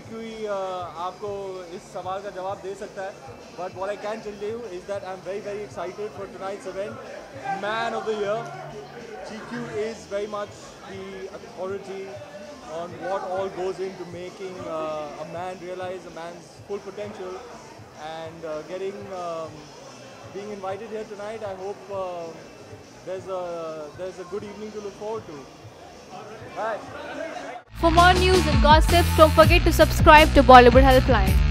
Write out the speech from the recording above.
GQ ही आपको इस सवाल का जवाब दे सकता है. But what I can tell you is that I'm very excited for tonight's event. Man of the Year. GQ is very much the authority on what all goes into making a man realize a man's full potential, and being invited here tonight. I hope there's a good evening to look forward to. Bye. For more news and gossip, don't forget to subscribe to Bollywood Helpline.